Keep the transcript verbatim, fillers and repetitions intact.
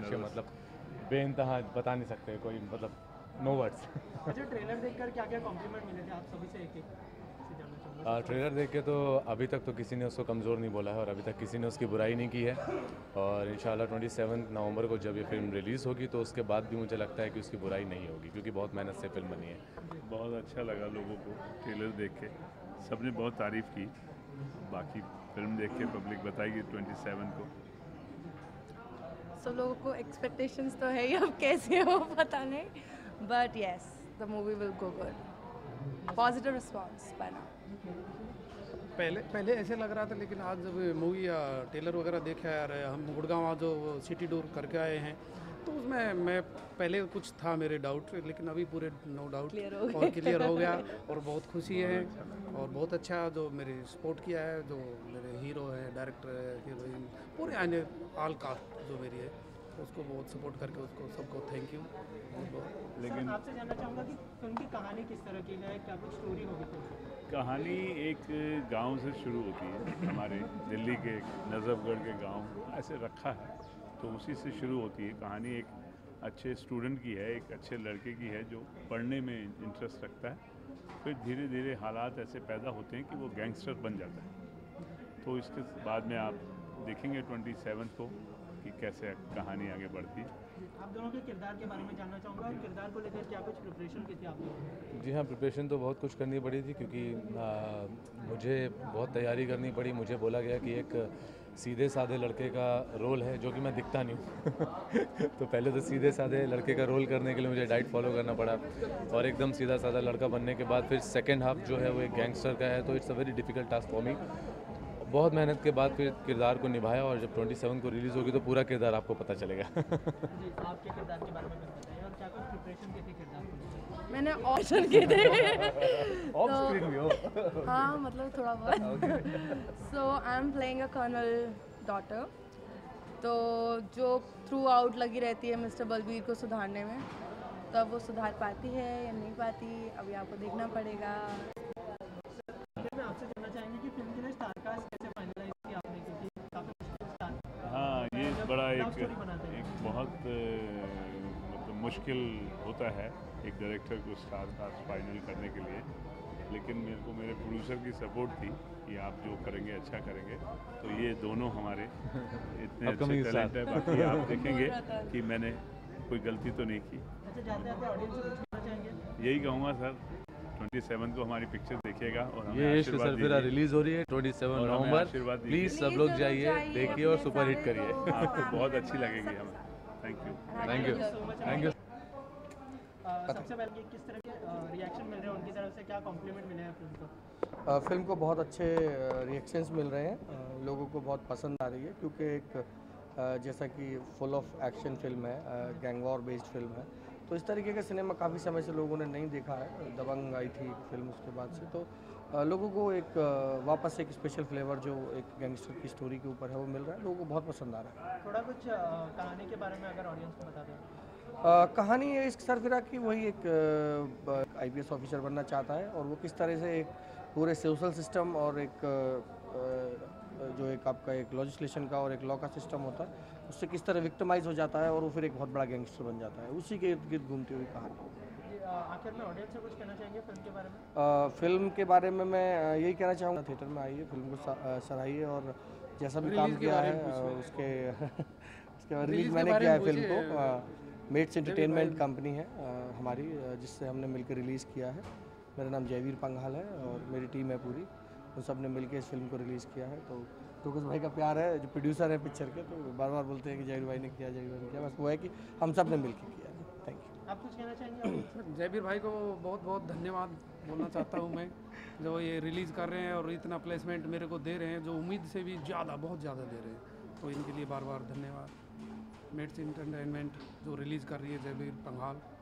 दृश्य मतलब बेइंतहा बता नहीं सकते कोई, मतलब नो वर्ड्स। अच्छा, ट्रेलर देखकर क्या क्या कॉम्प्लीमेंट मिले थे आप सभी से एक एक से जानना चाहूँगा। आ, ट्रेलर देख के तो अभी तक तो किसी ने उसको कमज़ोर नहीं बोला है और अभी तक किसी ने उसकी बुराई नहीं की है। और इंशाल्लाह ट्वेंटी सेवन नवंबर को जब ये फिल्म रिलीज़ होगी तो उसके बाद भी मुझे लगता है कि उसकी बुराई नहीं होगी, क्योंकि बहुत मेहनत से फिल्म बनी है। बहुत अच्छा लगा लोगों को ट्रेलर देख के, सबने बहुत तारीफ़ की। बाकी फिल्म देख के पब्लिक बताएगी ट्वेंटी सेवन को। सब लोगों को एक्सपेक्टेशंस तो है ही, अब कैसे हो पता नहीं, but yes the movie will go good, positive response by now. पहले पहले ऐसे लग रहा था, लेकिन आज जब मूवी या ट्रेलर वगैरह देखे आ रहे हैं, हम गुड़गांव आज जो सिटी टूर करके आए हैं, तो उसमें मैं पहले कुछ था मेरे डाउट, लेकिन अभी पूरे नो डाउट Clear हो और क्लियर हो गया और बहुत खुशी है। और बहुत अच्छा जो मेरे सपोर्ट किया है, जो मेरे हीरो हैं, डायरेक्टर है, हीरोइन, पूरे आने ऑल कास्ट जो मेरी है, उसको बहुत सपोर्ट करके उसको सबको थैंक यू बहुत बहुत। लेकिन आपसे जानना चाहूँगा कि फिल्म की कहानी किस तरह की है, क्या कुछ स्टोरी होगी फिल्म की? कहानी एक गांव से शुरू होती है, हमारे दिल्ली के नजफगढ़ के गांव ऐसे रखा है, तो उसी से शुरू होती है कहानी। एक अच्छे स्टूडेंट की है, एक अच्छे लड़के की है जो पढ़ने में इंटरेस्ट रखता है। फिर धीरे धीरे हालात ऐसे पैदा होते हैं कि वो गैंगस्टर बन जाता है। तो इसके बाद में आप देखेंगे ट्वेंटी सेवन को कि कैसे कहानी आगे बढ़ती है। आप दोनों के किरदार के बारे में जानना चाहूँगा और किरदार को लेकर क्या कुछ प्रिपरेशन की थी आप लोगों ने? जी हाँ, प्रिपरेशन तो बहुत कुछ करनी पड़ी थी, क्योंकि आ, मुझे बहुत तैयारी करनी पड़ी। मुझे बोला गया कि एक सीधे साधे लड़के का रोल है, जो कि मैं दिखता नहीं हूँ तो पहले तो सीधे साधे लड़के का रोल करने के लिए मुझे डाइट फॉलो करना पड़ा, और एकदम सीधा साधा लड़का बनने के बाद फिर सेकेंड हाफ जो है वो एक गैंगस्टर का है, तो it's a very difficult task for me. बहुत मेहनत के बाद फिर किरदार को निभाया, और जब ट्वेंटी सेवन को रिलीज़ होगी तो पूरा किरदार आपको पता चलेगा जी, आपके किरदार के बारे में कुछ बताइए और क्या कुछ प्रिपरेशन की थी किरदार को लेकर? मैंने ऑप्शन किए थे ऑफ स्क्रीन भी हो। हाँ, मतलब थोड़ा बहुत। So I am playing a colonel daughter, तो जो थ्रू आउट लगी रहती है मिस्टर बलबीर को सुधारने में, तब वो सुधार पाती है या नहीं पाती, अभी आपको देखना पड़ेगा। फिर मैं आपसे जानना चाहेंगे कि फिल्म के लिए स्टार कास्ट कैसे फाइनलाइज की आपने, क्योंकि काफ़ी मुश्किल स्टार हाँ, ये जब बड़ा love एक story बनाते हैं। एक बहुत अ, मतलब मुश्किल होता है एक डायरेक्टर को स्टार कास्ट फाइनल करने के लिए। लेकिन मेरे को मेरे प्रोड्यूसर की सपोर्ट थी कि आप जो करेंगे अच्छा करेंगे, तो ये दोनों हमारे इतने अच्छे Upcoming star। टैलेंट है। बाकी आप देखेंगे कि मैंने कोई गलती तो नहीं की। अच्छा, जाते जाते ऑडियंस से कुछ कहना चाहेंगे? यही कहूँगा सर, ट्वेंटी सेवन को हमारी पिक्चर देखिएगा और हमें ये इश्क आशीर्वाद सरफिरा दीजिए। रिलीज़ हो रही है ट्वेंटी सेवन और हमें नवंबर। आशीर्वाद दीजिए। प्लीज़ सब Please लोग जरूर जाइए, जाइए, देखिए और अपने सुपर हिट सारे करिए। लोग। आपको बहुत अच्छी लगेगी हमें। Thank you. Thank you, so much। Thank you. अ, सबसे पहले कि किस तरह के रिएक्शन मिल रहे हैं उनकी तरफ से, क्या कॉम्प्लीमेंट मिले हैं फिल्म को? अ, फिल्म को बहुत अच्छे रिएक्शंस मिल रहे हैं, अ, लोगों को बहुत पसंद आ रही है, क्योंकि एक अ, जैसा कि फुल ऑफ एक्शन फिल्म है, गैंग वॉर बेस्ड फिल्म है, तो इस तरीके का सिनेमा काफ़ी समय से लोगों ने नहीं देखा है। दबंग आई थी फिल्म उसके बाद से, तो अ, लोगों को एक अ, वापस एक स्पेशल फ्लेवर जो एक गैंगस्टर की स्टोरी के ऊपर है वो मिल रहा है, लोगों को बहुत पसंद आ रहा है। थोड़ा कुछ अ, कहानी के बारे में अगर ऑडियंस को बता दें। अ, कहानी है इश्क सरफिरा की, वही एक आईपीएस ऑफिसर बनना चाहता है, और वो किस तरह से एक पूरे सोशल सिस्टम और एक अ, अ, जो एक आपका एक लॉजिस्लेशन का और एक लॉ का सिस्टम होता है, उससे किस तरह विक्टिमाइज हो जाता है और वो फिर एक बहुत बड़ा गैंगस्टर बन जाता है, उसी के इर्द गिर्द घूमती हुई कहानी। जी, अ, आखिर में ऑडियंस से कुछ कहना चाहेंगे फिल्म के बारे में? अ, फिल्म के बारे में मैं अ, यही कहना चाहूँगा, थिएटर में आइए, फिल्म को सा- अ, सराहिए, और जैसा भी काम Release के किया बारे है में अ, पूछिए। उसके उसके बाद Release रिलीज के मैंने बारे किया में है फिल्म पूछिए। को। मेट्स एंटरटेनमेंट भाई। कंपनी है अ, हमारी, अ, जिससे हमने मिलकर रिलीज़ किया है। मेरा नाम जयवीर पंघाल है और मेरी टीम है पूरी, उन सब ने मिलकर इस फिल्म को रिलीज़ किया है। तो टोकस भाई का प्यार है, जो प्रोड्यूसर है पिक्चर के, तो बार बार बोलते हैं कि जयवीर भाई ने किया, जयवीर भाई ने किया, बस वो है कि हम सब ने मिलकर किया है। Thank you. आप कुछ कहना चाहेंगे audience से? जयवीर भाई को बहुत बहुत धन्यवाद बोलना चाहता हूँ मैं, जो ये रिलीज़ कर रहे हैं और इतना प्लेसमेंट मेरे को दे रहे हैं, जो उम्मीद से भी ज़्यादा, बहुत ज़्यादा दे रहे हैं, तो इनके लिए बार बार धन्यवाद। मेट्स एंटरटेनमेंट जो रिलीज़ कर रही है जयवीर पंघाल,